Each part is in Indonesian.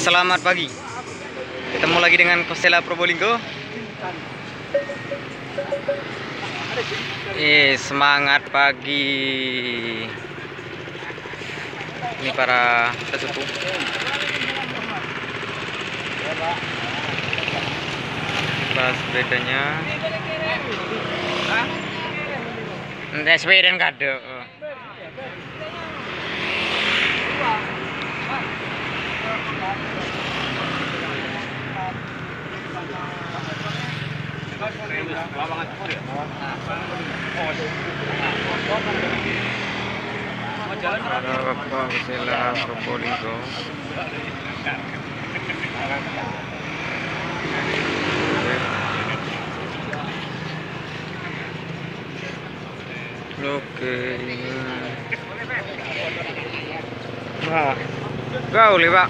Selamat pagi. Ketemu lagi dengan Kostela Probolinggo. Semangat pagi. Ini para sesepuh. Pas sepedanya. Nanti sepeda kado. Ada Bapak Kostela Probolinggo. Oke. Nah, kau Pak.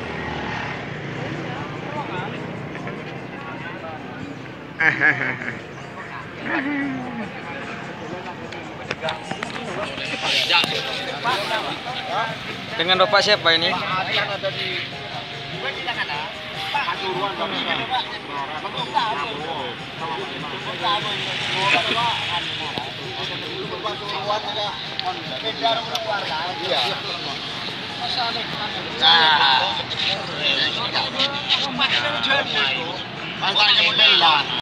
Dengan Bapak siapa ini? Nah,